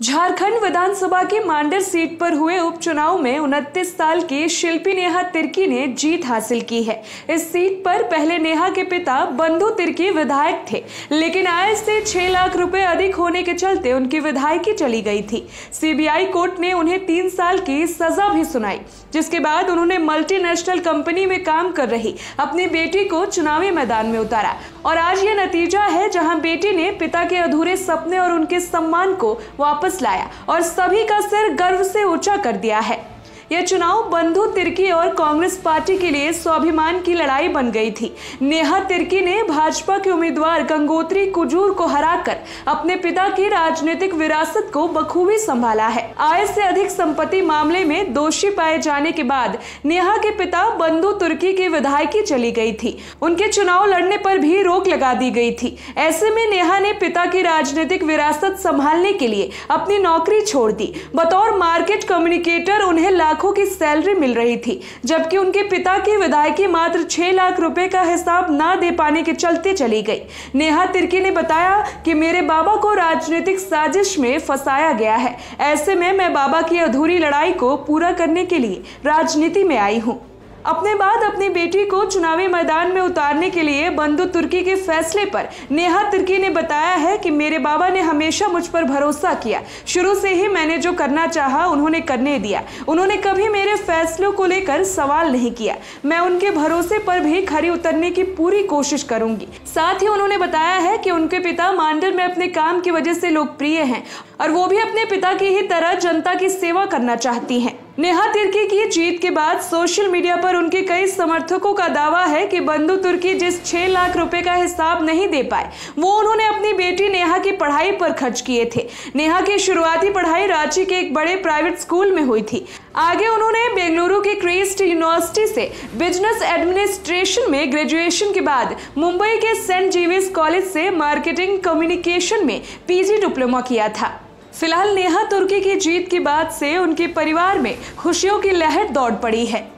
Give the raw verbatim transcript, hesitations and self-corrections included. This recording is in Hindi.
झारखंड विधानसभा की मांडर सीट पर हुए उपचुनाव में उनतीस साल की शिल्पी नेहा तिर्की ने जीत हासिल की है। इस सीट पर पहले नेहा के पिता बंधु तिर्की विधायक थे, लेकिन आय से छह लाख रुपए अधिक होने के चलते उनकी विधायकी चली गई थी। सीबीआई कोर्ट ने उन्हें तीन साल की सजा भी सुनाई, जिसके बाद उन्होंने मल्टीनेशनल कंपनी में काम कर रही अपनी बेटी को चुनावी मैदान में उतारा और आज ये नतीजा है, जहां बेटी ने पिता के अधूरे सपने और उनके सम्मान को वापस लाया और सभी का सिर गर्व से ऊंचा कर दिया है। यह चुनाव बंधु तिर्की और कांग्रेस पार्टी के लिए स्वाभिमान की लड़ाई बन गई थी। नेहा तिर्की ने भाजपा के उम्मीदवार गंगोत्री कुजूर को हराकर अपने पिता की राजनीतिक विरासत को बखूबी संभाला है। आय से अधिक संपत्ति मामले में दोषी पाए जाने के बाद नेहा के पिता बंधु तिर्की की विधायकी चली गई थी। उनके चुनाव लड़ने पर भी रोक लगा दी गई थी। ऐसे में नेहा ने पिता की राजनीतिक विरासत संभालने के लिए अपनी नौकरी छोड़ दी। बतौर मार्केट कम्युनिकेटर उन्हें लाखों की सैलरी मिल रही थी, जबकि उनके पिता की विधायकी मात्र छह लाख रुपए का हिसाब ना दे पाने के चलते चली गई। नेहा तिर्की ने बताया कि मेरे बाबा को राजनीतिक साजिश में फंसाया गया है। ऐसे में मैं बाबा की अधूरी लड़ाई को पूरा करने के लिए राजनीति में आई हूँ। अपने बाद अपनी बेटी को चुनावी मैदान में उतारने के लिए बंधु तिर्की के फैसले पर नेहा तिर्की ने बताया है कि मेरे बाबा ने हमेशा मुझ पर भरोसा किया। शुरू से ही मैंने जो करना चाहा उन्होंने करने दिया। उन्होंने कभी मेरे फैसलों को लेकर सवाल नहीं किया। मैं उनके भरोसे पर भी खरी उतरने की पूरी कोशिश करूंगी। साथ ही उन्होंने बताया है कि उनके पिता मांडर में अपने काम की वजह से लोकप्रिय हैं और वो भी अपने पिता की ही तरह जनता की सेवा करना चाहती हैं। नेहा तिर्की की जीत के बाद सोशल मीडिया पर उनके कई समर्थकों का दावा है कि बंधु तिर्की जिस छह लाख रुपए का हिसाब नहीं दे पाए, वो उन्होंने अपनी बेटी नेहा की पढ़ाई पर खर्च किए थे। नेहा की शुरुआती पढ़ाई रांची के एक बड़े प्राइवेट स्कूल में हुई थी। आगे उन्होंने बेंगलुरु के क्राइस्ट यूनिवर्सिटी से बिजनेस एडमिनिस्ट्रेशन में ग्रेजुएशन के बाद मुंबई के सेंट जेवियर्स कॉलेज से मार्केटिंग कम्युनिकेशन में पीजी डिप्लोमा किया था। फिलहाल नेहा तिर्की की जीत के बाद से उनके परिवार में खुशियों की लहर दौड़ पड़ी है।